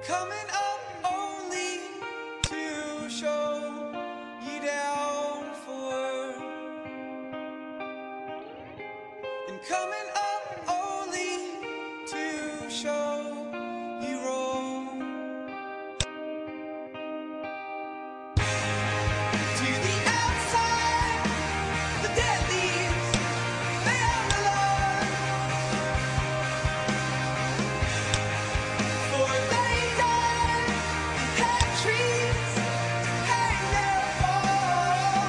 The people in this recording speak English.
Coming up only to show you down for, and coming up only to show you wrong. To the outside, the dead leaves lay on the lawn, for they died and had trees to hang their fall.